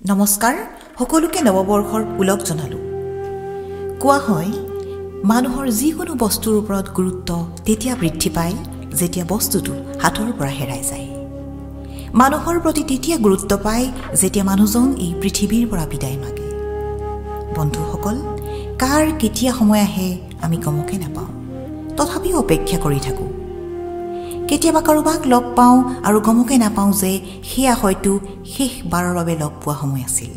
নমস্কাৰ সকলোকে নৱবৰ্ষৰ পুলক জনালো কোৱা হয় মানুহৰ যিকোনো বস্তুৰ ওপৰত গুৰুত্ব তেতিয়া বৃদ্ধি পায় যেতিয়া বস্তুটো হাতৰ পৰা হেৰাই যায় মানুহৰ প্ৰতি তেতিয়া গুৰুত্ব পায় যেতিয়া মানুহজন এই পৃথিৱীৰ পৰা বিদায় মাগে বন্ধুসকল কাৰ কেতিয়া সময় আহে আমি গমকে নাপাওঁ তথাপিও অপেক্ষা কৰি থাকোঁ কেতিয়াবা কাৰোবাক লগ পাওঁ আৰু গমকে নাপাওঁ যে সেয়া হয়তো শেষবাৰৰ বাবে লগ পোৱা সময় আছিল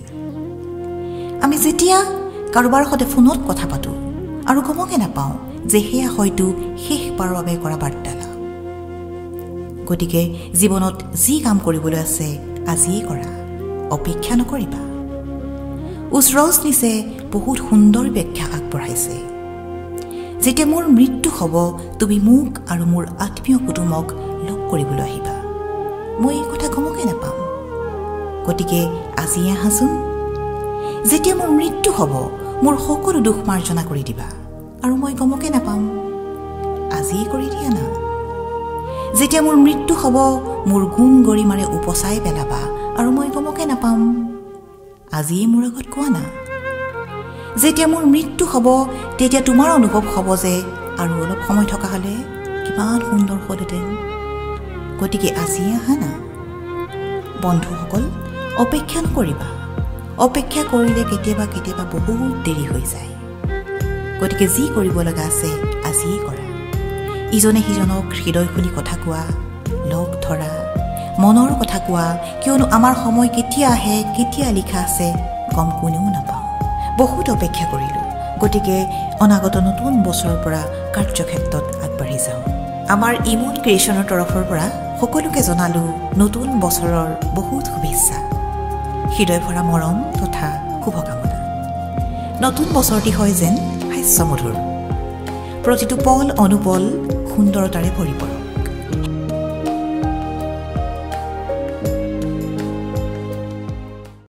আমি যেতিয়া কাৰোবাৰ সৈতে ফোনত কথা পাতোঁ আৰু গমকে নাপাওঁ যে সেয়া হয়তো শেষবাৰৰ বাবে কৰা বাৰ্তালাপ গতিকে জীৱনত যি কাম কৰিবলৈ আছে আজিয়ে কৰা অপেক্ষা নকৰিবা উছৰজনিছে বহুত সুন্দৰ ব্যাখ্যা আগবঢ়াইছে যেতিয়া মোৰ মৃত্যু হ'ব তুমি মোক আৰু মোৰ আত্মীয় কুটুমক লগ কৰিবলৈ আহিবা মই এই কথা গমকে নাপাম গতিকে আজি আহাচোন যেতিয়া মোৰ মৃত্যু হ'ব মোৰ সকলো দুখ মাৰ্জনা কৰি দিবা আৰু মই গমকে নাপাম আজি কৰি দিয়া না যেতিয়া মোৰ মৃত্যু হ'ব মোৰ গুণ গৰিমাৰে উপচাই পেলাবা আৰু মই গমকে নাপাম আজি মোৰ আগত কোৱা না যেতিয়া মোৰ মৃত্যু হ'ব তেতিয়া তোমাৰ অনুভৱ হ'ব যে আৰু অলপ সময় থকা হ'লে কিমান সুন্দৰ হ'লহেঁতেন গতিকে আজি আহা না বন্ধুসকল অপেক্ষা নকৰিবা অপেক্ষা কৰিলে কেতিয়াবা কেতিয়াবা বহুত দেৰি হৈ যায় গতিকে যি কৰিব লগা আছে আজিয়ে কৰা ইজনে সিজনক হৃদয় খুলি কথা কোৱা লগ ধৰা মনৰ কথা কোৱা কিয়নো আমাৰ সময় কেতিয়া আহে কেতিয়া লিখা আছে গম কোনেও নাপাওঁ বহুত অপেক্ষা কৰিলোঁ গতিকে অনাগত নতুন বছৰৰ পৰা কাৰ্যক্ষেত্ৰত আগবাঢ়ি যাওঁ আমাৰ ইমন ক্ৰিয়েশ্যনৰ তৰফৰ পৰা সকলোকে জনালোঁ নতুন বছৰৰ বহুত শুভেচ্ছা হৃদয় ভৰা মৰম তথা শুভকামনা নতুন বছৰটি হয় যেন হাস্যমধুৰ প্ৰতিটো পল অনুপল সুন্দৰতাৰে ভৰি পৰক